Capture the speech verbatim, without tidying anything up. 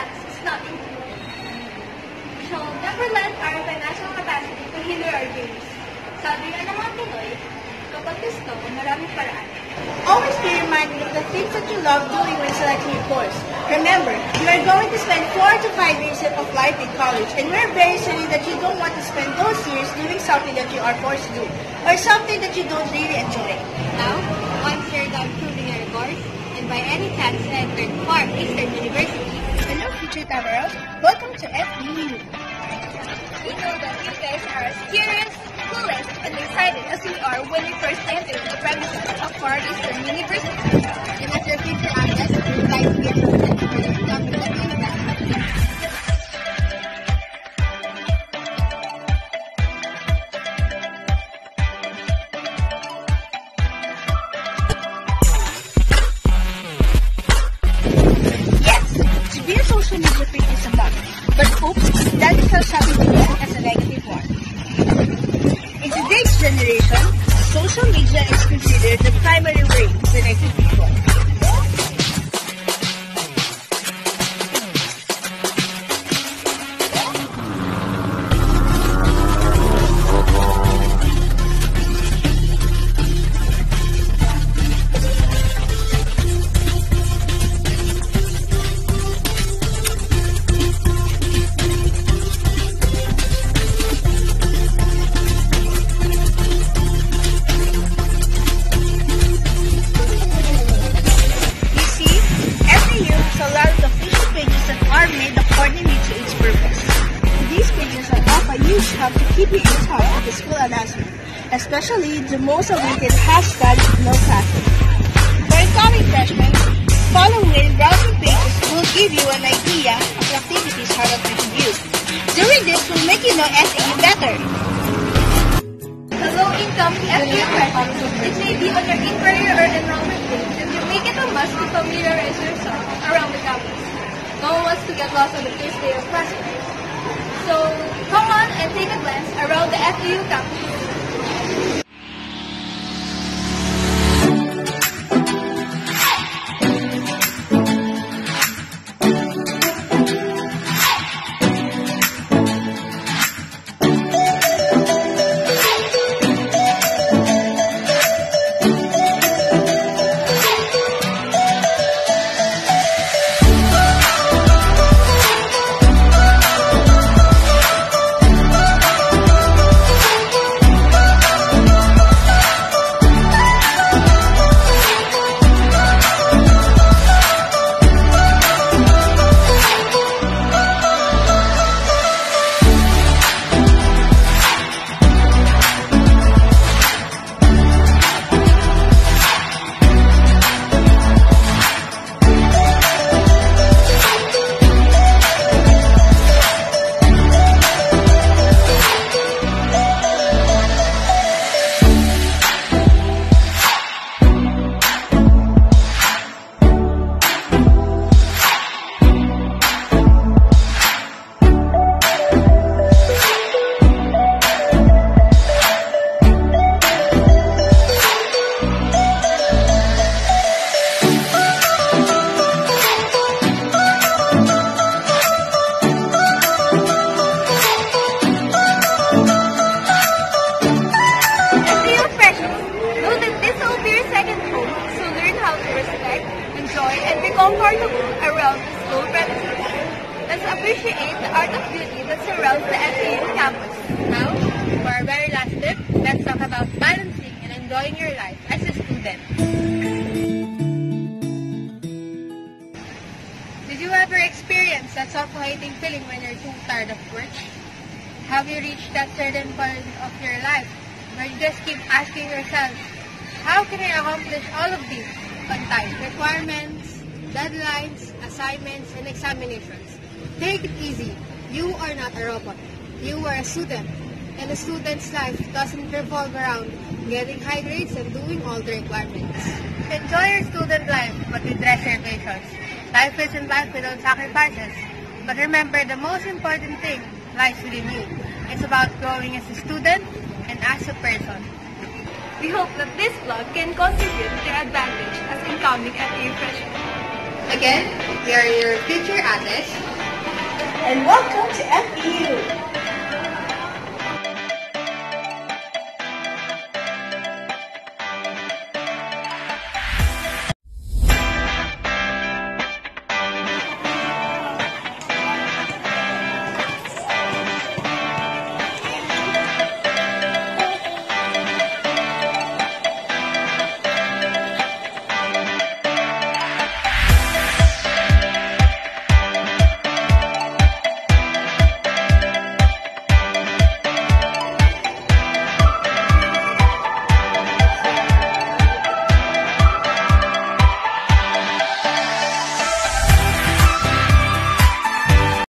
tax is not included. We shall never lend our financial capacity to hinder our dreams. Sabi nga ng mga Pinoy, kapag gusto, maraming paraan. Always be reminded of the things that you love doing when selecting your course. Remember, you are going to spend four to five years of life in college, and we are very certain that you don't want to spend those years doing something that you are forced to do, or something that you don't really enjoy. Now, once you're done proving your course, and by any chance entered Far Eastern University, hello future travelers, welcome to F E U. We know that you guys are as curious, clueless, and excited as we are when we first entered the premises of Far Eastern University. And as your future analyst, we would like to get your attention for the example of university. Yes, to be a social media freak is a must, but oops, that is how shopping began as a negative one. In today's generation, social media is considered the primary way to connect with people. Help to keep you in touch with the school announcement, especially the most awaited hashtag no classes. For incoming freshmen, following browsing pages will give you an idea of the activities hard to contribute. Doing this will make you know S A U better. The low-income F E U freshmen, it may be on your inquiry or enrollment page, and you make it a must to familiarize yourself around the campus. No one wants to get lost on the first day of classes. So, come on and take a glance around the F E U campus. comfortable around the school premises. Let's appreciate the art of beauty that surrounds the F E U campus. Now, for our very last tip, let's talk about balancing and enjoying your life as a student. Did you ever experience that suffocating feeling when you're too tired of work? Have you reached that certain point of your life where you just keep asking yourself, how can I accomplish all of this on time? Requirements, deadlines, assignments, and examinations. Take it easy. You are not a robot. You are a student. And a student's life doesn't revolve around getting high grades and doing all the requirements. Enjoy your student life, but with reservations. Life isn't life without sacrifices. But remember, the most important thing lies within you. It's about growing as a student and as a person. We hope that this vlog can contribute to your advantage as incoming F E U freshmen. Again, we are your future artists. and welcome to F E U.